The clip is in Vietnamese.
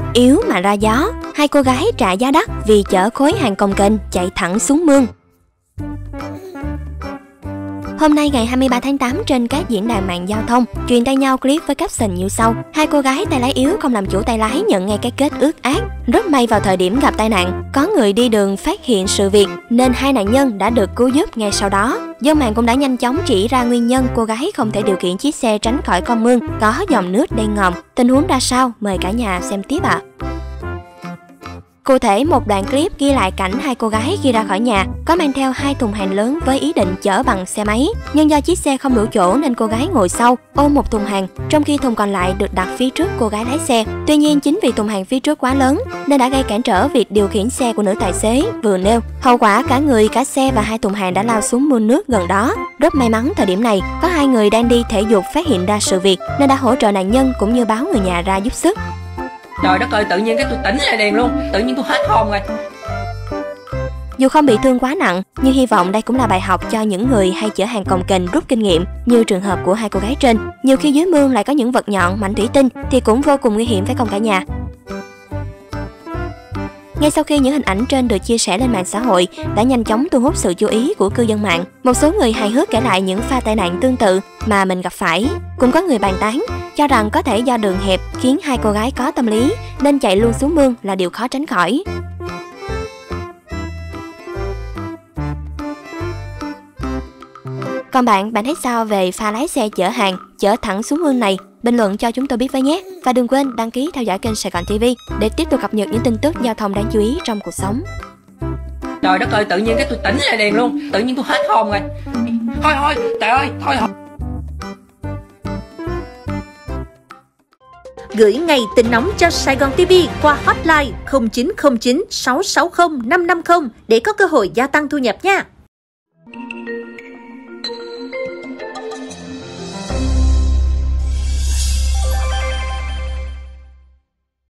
Yếu mà ra gió, hai cô gái trả giá đắt vì chở khối hàng cồng kềnh chạy thẳng xuống mương. Hôm nay ngày 23 tháng 8 trên các diễn đàn mạng giao thông truyền tay nhau clip với caption như sau: hai cô gái tay lái yếu không làm chủ tay lái nhận ngay cái kết ước ác. Rất may vào thời điểm gặp tai nạn, có người đi đường phát hiện sự việc nên hai nạn nhân đã được cứu giúp ngay sau đó. Dân mạng cũng đã nhanh chóng chỉ ra nguyên nhân cô gái không thể điều khiển chiếc xe tránh khỏi con mương có dòng nước đen ngòm. Tình huống ra sao? Mời cả nhà xem tiếp ạ. Cụ thể, một đoạn clip ghi lại cảnh hai cô gái khi ra khỏi nhà có mang theo 2 thùng hàng lớn với ý định chở bằng xe máy. Nhưng do chiếc xe không đủ chỗ nên cô gái ngồi sau ôm một thùng hàng, trong khi thùng còn lại được đặt phía trước cô gái lái xe. Tuy nhiên, chính vì thùng hàng phía trước quá lớn nên đã gây cản trở việc điều khiển xe của nữ tài xế vừa nêu. Hậu quả cả người, cả xe và 2 thùng hàng đã lao xuống mương nước gần đó. Rất may mắn thời điểm này có 2 người đang đi thể dục phát hiện ra sự việc nên đã hỗ trợ nạn nhân cũng như báo người nhà ra giúp sức. Trời đất ơi, tự nhiên cái tôi tỉnh lại đèn luôn, tự nhiên tôi hết hồn rồi. Dù không bị thương quá nặng, nhưng hy vọng đây cũng là bài học cho những người hay chở hàng cồng kềnh rút kinh nghiệm như trường hợp của hai cô gái trên. Nhiều khi dưới mương lại có những vật nhọn, mảnh thủy tinh thì cũng vô cùng nguy hiểm phải không cả nhà? Ngay sau khi những hình ảnh trên được chia sẻ lên mạng xã hội đã nhanh chóng thu hút sự chú ý của cư dân mạng, một số người hài hước kể lại những pha tai nạn tương tự mà mình gặp phải. Cũng có người bàn tán cho rằng có thể do đường hẹp khiến hai cô gái có tâm lý nên chạy luôn xuống mương là điều khó tránh khỏi. Còn bạn thấy sao về pha lái xe chở hàng chở thẳng xuống mương này? Bình luận cho chúng tôi biết với nhé. Và đừng quên đăng ký theo dõi kênh Sài Gòn TV để tiếp tục cập nhật những tin tức giao thông đáng chú ý trong cuộc sống. Trời đất ơi, tự nhiên cái tôi tỉnh lại đèn luôn, tự nhiên tôi hết hồn rồi. Thôi, trời ơi, thôi. Gửi ngay tin nóng cho Sài Gòn TV qua hotline 0909 660 550 để có cơ hội gia tăng thu nhập nha.